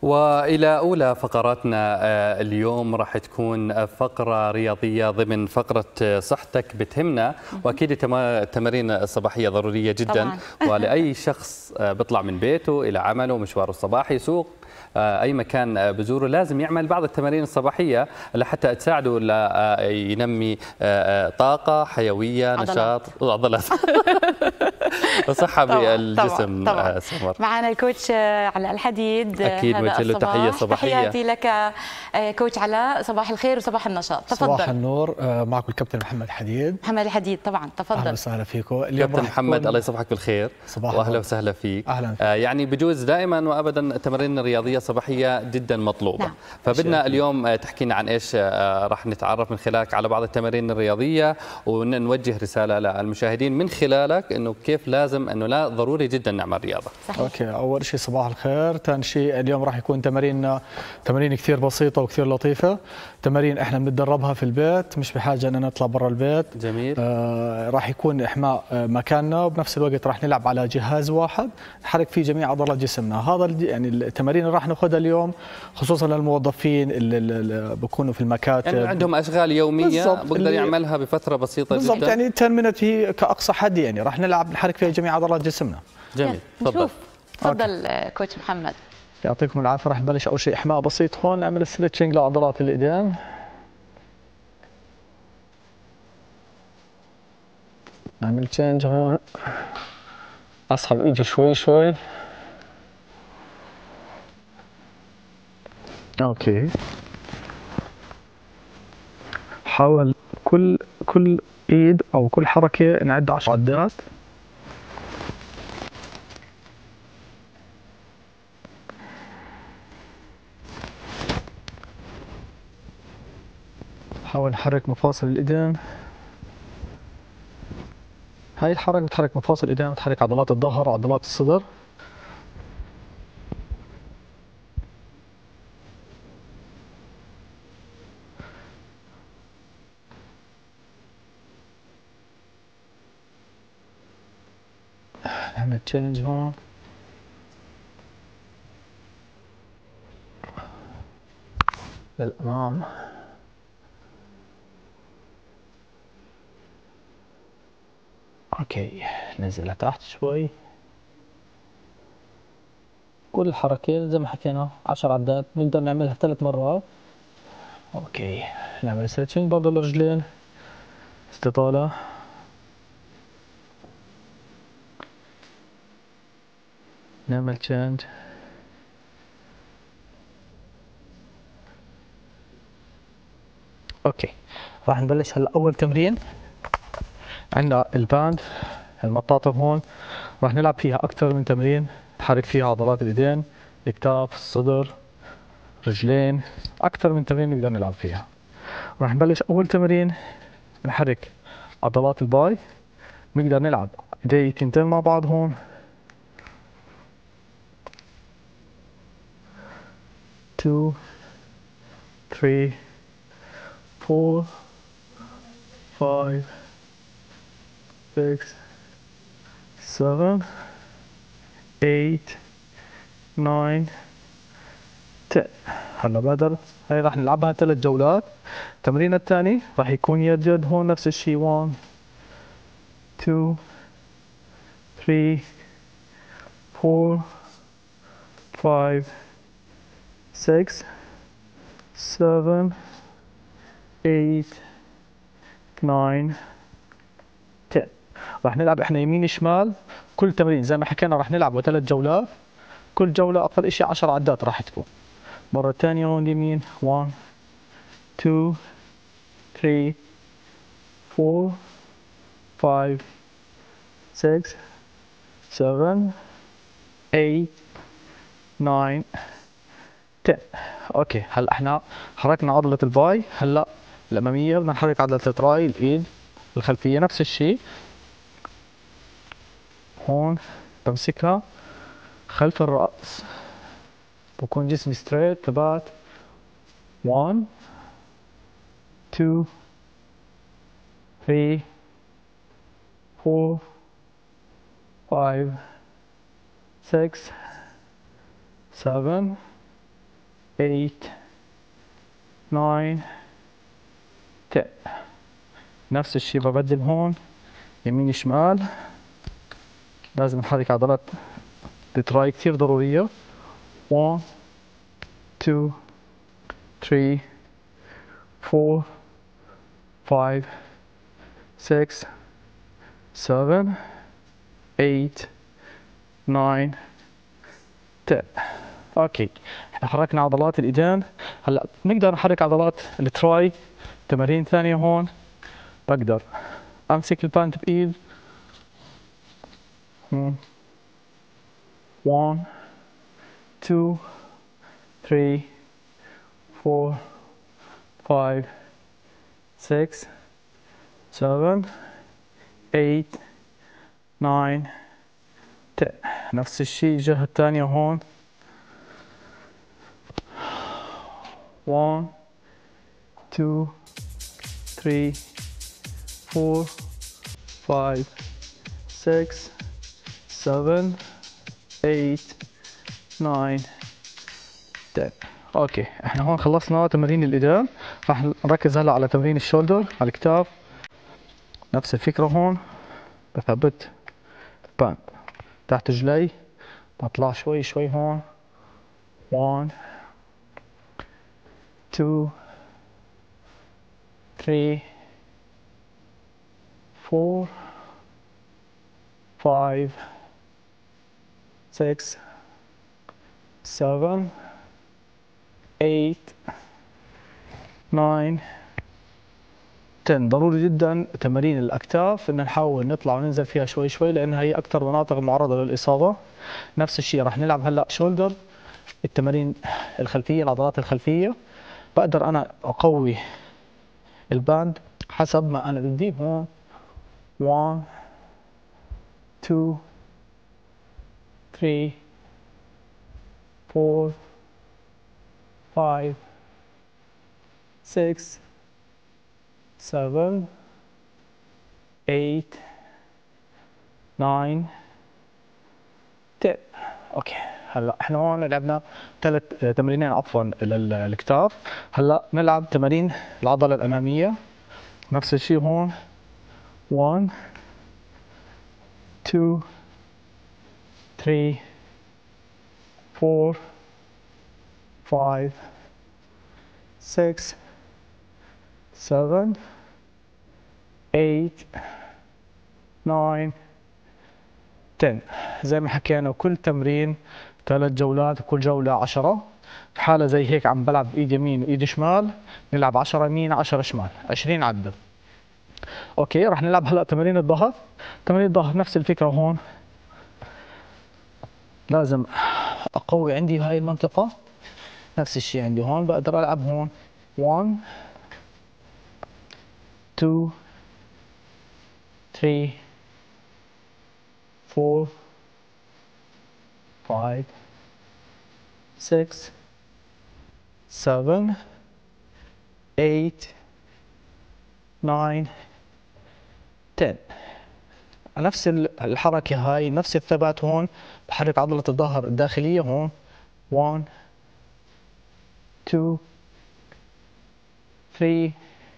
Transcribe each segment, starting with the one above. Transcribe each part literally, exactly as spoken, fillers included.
وإلى أولى فقراتنا اليوم راح تكون فقرة رياضية ضمن فقرة صحتك بتهمنا، وأكيد التمارين الصباحية ضرورية جدا ولأي شخص بيطلع من بيته إلى عمله مشواره الصباحي سوق أي مكان بزوره لازم يعمل بعض التمارين الصباحية لحتى تساعده ينمي طاقة حيوية نشاط وعضلات وصحة بالجسم. طبعا طبعا. سمر معنا الكوتش علاء الحديد. أكيد نوجه له تحية صباحية. تحياتي لك كوتش علاء، صباح الخير وصباح النشاط. تفضل. صباح النور، معكم الكابتن محمد الحديد. محمد الحديد طبعا، تفضل. أهلا وسهلا فيكم. كابتن محمد الله يصبحك بالخير واهلا وسهلا فيك. أهلا. آه يعني بجوز دائما وابدا التمارين الرياضيه الصباحيه جدا مطلوبه. نعم. فبدنا اليوم تحكينا عن ايش آه راح نتعرف من خلالك على بعض التمارين الرياضيه ونوجه رساله للمشاهدين من خلالك انه كيف لازم انه لا ضروري جدا نعمل رياضه. صحيح. اوكي، اول شيء صباح الخير، ثاني شيء اليوم راح يكون تمارين تمارين كثير بسيطه وكثير لطيفه، تمارين احنا بنتدربها في البيت مش بحاجه ان نطلع برا البيت. جميل. آه راح يكون احماء مكاننا وبنفس الوقت راح نلعب على جهاز واحد نحرك فيه جميع عضلات جسمنا. هذا يعني التمارين اللي راح ناخذها اليوم خصوصا للموظفين اللي, اللي بيكونوا في المكاتب، يعني عندهم اشغال يوميه بقدر يعملها بفتره بسيطه بالضبط جدا. يعني عشرة مينت هي كاقصى حد، يعني راح نلعب نحرك فيها جميع عضلات جسمنا. جميل. تفضل تفضل كوتش محمد. يعطيكم العافيه. راح نبلش اول شيء احماء بسيط، هون نعمل ستريتشنج لعضلات الايدين. نعمل تشينج هون، اسحب ايدي شوي شوي. اوكي، حاول كل كل ايد او كل حركه نعد عشر عدات. حاول نحرك مفاصل الايدين. هاي الحركه بتحرك مفاصل الايدين وتحرك عضلات الظهر وعضلات الصدر. نعمل تشينج هون. للامام. اوكي، نزل لتحت شوي. كل الحركة زي ما حكينا عشر عدات نقدر نعملها ثلاث مرات. اوكي، نعمل ستريتشنج برضه للرجلين، استطالة. نعمل تشينج. اوكي، راح نبلش هلا. اول تمرين عندنا الباند المطاطم هون، راح نلعب فيها اكثر من تمرين نحرك فيها عضلات الايدين، الكتاف، الصدر، رجلين، اكثر من تمرين نقدر نلعب فيها. راح نبلش اول تمرين نحرك عضلات الباي، بنقدر نلعب ايدي تنتين مع بعض هون. two three four five six seven eight nine ten. هلا بدر هاي راح نلعبها ثلاث جولات. التمرين الثاني راح يكون يد هون نفس الشيء. one two three four five six seven eight nine ten. راح نلعب احنا يمين شمال كل تمرين زي ما حكينا. راح نلعبه ثلاث جولات، كل جولة أقل شيء عشر عدات راح تكون. مرة ثانية هون اليمين. one two three four five six seven eight nine ten. اوكي، هلا احنا حركنا عضلة الباي، هلا الأمامية بدنا نحرك عضلة التراي، الإيد الخلفية نفس الشيء. هون بمسكها خلف الرأس، بكون جسمي ستريت ثبات. one two three four five six seven eight nine ten. نفس الشيء ببدل هون يمين شمال. لازم نحرك عضلات التراي كثير ضرورية. one two three four five six seven eight nine ten. اوكي، احنا حركنا عضلات الايدين. هلا نقدر نحرك عضلات التراي. تمارين ثانية هون بقدر امسك البانت بايد. one two three four five six seven eight nine ten. نفس الشيء الجهة الثانية هون. one two three four five six seven eight nine ten. اوكي، احنا هون خلصنا تمارين الايدين. راح نركز هلا على تمرين الشولدر على الكتاف. نفس الفكرة هون. بثبت باند تحت رجلي، بطلع شوي شوي هون. one two three four five six seven eight nine ten. ضروري جدا تمارين الاكتاف ان نحاول نطلع وننزل فيها شوي شوي، لان هي اكثر مناطق معرضه للاصابه. نفس الشيء راح نلعب هلا شولدر، التمارين الخلفيه، العضلات الخلفيه. بقدر انا اقوي الباند حسب ما انا بدي. هون one two three four five six seven eight nine ten. اوكي، هلا احنا هون لعبنا ثلاث تمارين عفوا للكتاف. هلا نلعب تمارين العضله الاماميه. نفس الشيء هون one two three four five six seven eight nine ten. زي ما حكينا كل تمرين ثلاث جولات، وكل جولة عشرة. في حالة زي هيك عم بلعب بإيد يمين وإيد شمال، نلعب عشرة يمين عشرة شمال، عشرين عدة. اوكي، راح نلعب هلا تمارين الظهر. تمارين الظهر نفس الفكرة هون. لازم اقوي عندي هاي المنطقة. نفس الشيء عندي هون. بقدر العب هون one two three four five six seven eight nine ten. نفس الحركة هاي، نفس الثبات هون. بحرك عضلة الظهر الداخلية هون one two three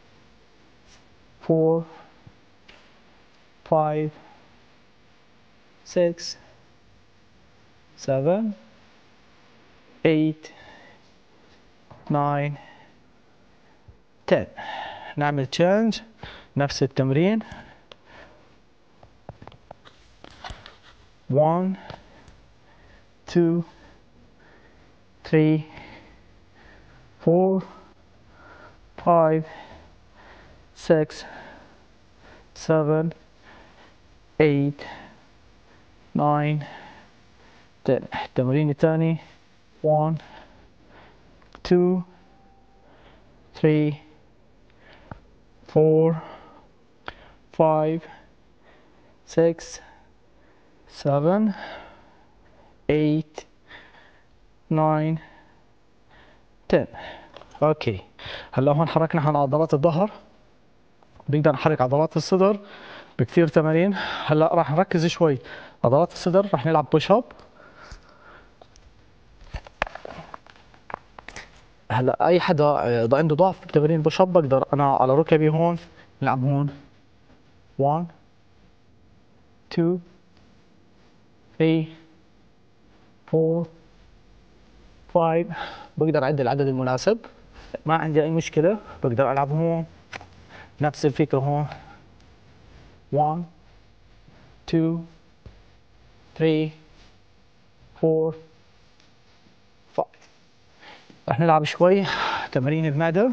four five six seven eight nine ten. نعمل تشينج. نفس التمرين one two three four five six seven eight nine ten. التمرين الثاني one two three four five six seven eight nine ten. اوكي، هلا هون حركنا عن عضلات الظهر. بنقدر نحرك عضلات الصدر بكثير تمارين. هلا راح نركز شوي عضلات الصدر. راح نلعب بوش اب. هلا اي حدا اذا عنده ضعف بتمرين البوش اب بقدر انا على ركبي هون نلعب هون واحد اثنين ثلاثة أربعة خمسة بقدر اعد العدد المناسب، ما عندي اي مشكله بقدر العب هون نفس الفكره هون واحد اثنين ثلاثة أربعة خمسة. رح نلعب شوي تمارين المعده.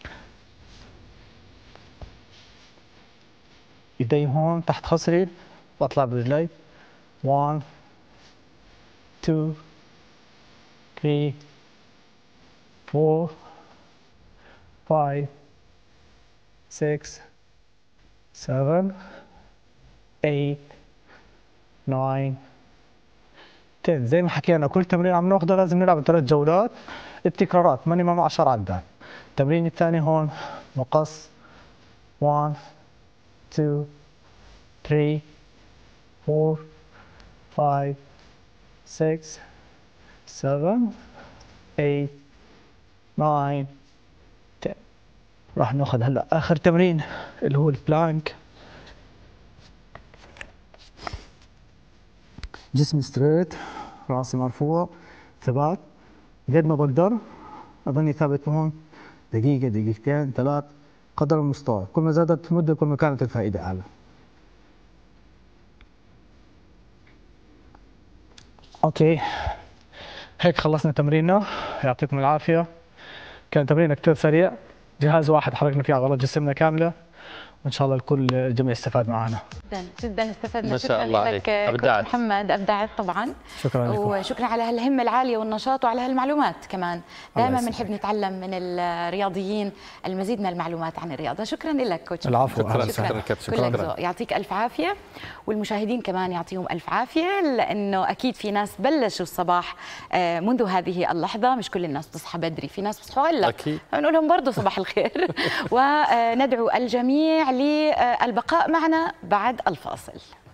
ايدي هون تحت خصري واطلع برجلي واحد اثنين ثلاثة أربعة خمسة ستة سبعة ثمانية تسعة عشرة. زي ما حكينا كل تمرين عم ناخده لازم نلعب ثلاث جولات التكرارات مينيمم عشر عدات. التمرين الثاني هون مقص واحد اثنين ثلاثة أربعة خمسة ستة سبعة ثمانية تسعة عشرة. راح ناخذ هلا اخر تمرين اللي هو البلانك. جسمي ستريت، راسي مرفوع، ثبات قد ما بقدر اضلني ثابت هون دقيقة دقيقتين ثلاث قدر المستطاع. كل ما زادت المدة كل ما كانت الفائدة اعلى. اوكي هيك خلصنا تمريننا، يعطيكم العافية. كان تمرين كتير سريع، جهاز واحد حركنا فيه عضلات جسمنا كاملة، وان شاء الله الكل الجميع استفاد معنا. جدا جدا استفدنا. ما شاء الله عليك أبدعت محمد، ابدعت طبعا. شكرا لكم وشكرا على هالهمه العاليه والنشاط وعلى هالمعلومات كمان. دائما بنحب نتعلم من الرياضيين المزيد من المعلومات عن الرياضه. شكرا لك كوتش. العفو. شكرا شكرا, شكرا, شكرا. شكرا. يعطيك الف عافيه، والمشاهدين كمان يعطيهم الف عافيه، لانه اكيد في ناس بلشوا الصباح منذ هذه اللحظه. مش كل الناس بتصحى بدري، في ناس بتصحوا هلا اكيد نقول لهم برضه صباح الخير. وندعو الجميع للبقاء معنا بعد الفاصل.